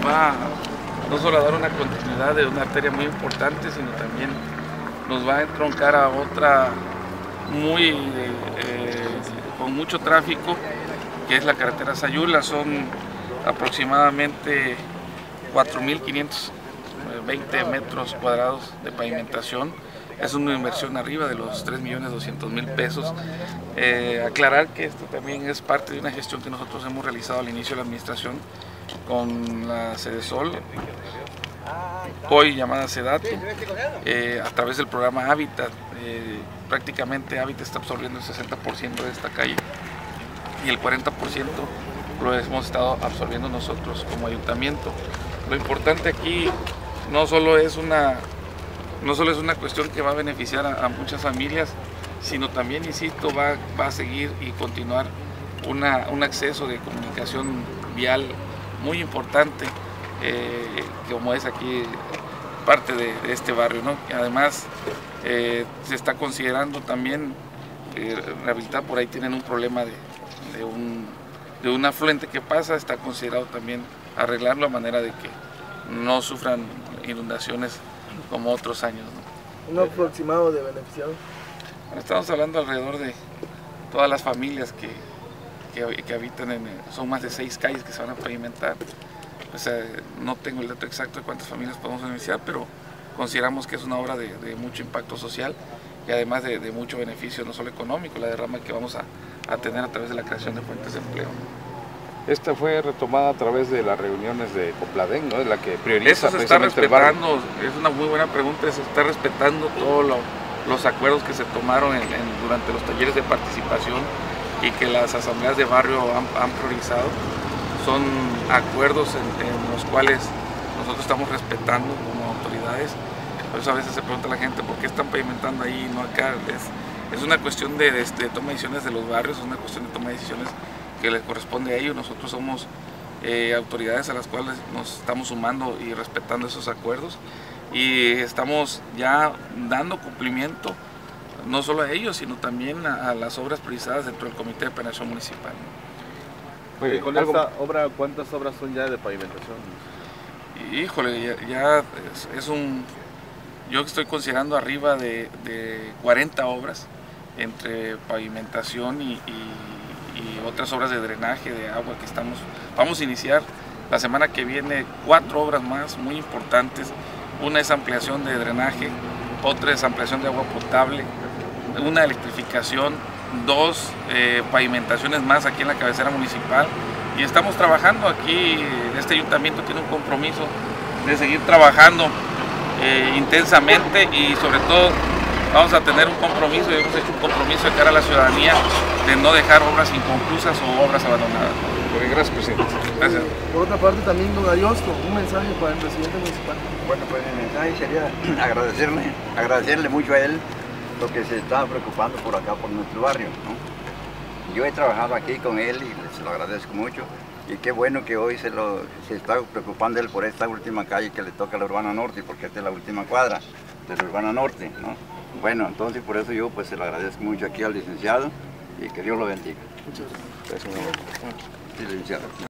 va no solo a dar una continuidad de una arteria muy importante, sino también nos va a entroncar a otra con mucho tráfico, que es la carretera Sayula. Son aproximadamente 4.520 metros cuadrados de pavimentación. Es una inversión arriba de los 3.200.000 pesos. Aclarar que esto también es parte de una gestión que nosotros hemos realizado al inicio de la administración con la Sedesol, hoy llamada Sedatu, a través del programa Hábitat. Prácticamente Hábitat está absorbiendo el 60% de esta calle y el 40% lo hemos estado absorbiendo nosotros como ayuntamiento. Lo importante aquí no solo es una cuestión que va a beneficiar a muchas familias, sino también, insisto, va a seguir y continuar un acceso de comunicación vial muy importante, como es aquí parte de este barrio, ¿no? Además, se está considerando también rehabilitar. Por ahí tienen un problema de un afluente que pasa, está considerado también arreglarlo a manera de que no sufran inundaciones como otros años, ¿no? ¿Un aproximado de beneficiados? Estamos hablando alrededor de todas las familias que habitan son más de 6 calles que se van a pavimentar. No tengo el dato exacto de cuántas familias podemos beneficiar, pero consideramos que es una obra de mucho impacto social y además de mucho beneficio, no solo económico, la derrama que vamos a tener a través de la creación de fuentes de empleo. Esta fue retomada a través de las reuniones de Copladén, ¿no? Es la que prioriza. Eso se está respetando, es una muy buena pregunta, se está respetando todos los acuerdos que se tomaron durante los talleres de participación y que las asambleas de barrio han priorizado. Son acuerdos en los cuales nosotros estamos respetando como autoridades. Por eso a veces se pregunta a la gente por qué están pavimentando ahí y no acá. Es una cuestión de toma de decisiones de los barrios, es una cuestión de toma de decisiones que les corresponde a ellos. Nosotros somos autoridades a las cuales nos estamos sumando y respetando esos acuerdos y estamos ya dando cumplimiento no solo a ellos, sino también a las obras priorizadas dentro del Comité de Planeación Municipal. Oye, con esta obra, ¿cuántas obras son ya de pavimentación? Híjole, yo estoy considerando arriba de 40 obras entre pavimentación y otras obras de drenaje de agua que vamos a iniciar la semana que viene 4 obras más muy importantes. Una es ampliación de drenaje, otra es ampliación de agua potable, una electrificación, 2 pavimentaciones más aquí en la cabecera municipal, y estamos trabajando aquí. Este ayuntamiento tiene un compromiso de seguir trabajando intensamente y sobre todo vamos a tener un compromiso, y hemos hecho un compromiso de cara a la ciudadanía de no dejar obras inconclusas o obras abandonadas. Gracias, presidente. Gracias. Por otra parte, también, don Ariosto, un mensaje para el presidente municipal. Bueno, pues mi mensaje sería agradecerle mucho a él lo que se está preocupando por acá, por nuestro barrio, ¿no? Yo he trabajado aquí con él y se lo agradezco mucho. Y qué bueno que hoy se está preocupando él por esta última calle que le toca a la Urbana Norte, porque esta es la última cuadra de la Urbana Norte, ¿no? Bueno, entonces por eso yo pues se lo agradezco mucho aquí al licenciado y que Dios lo bendiga. Muchas gracias. Sí, licenciado.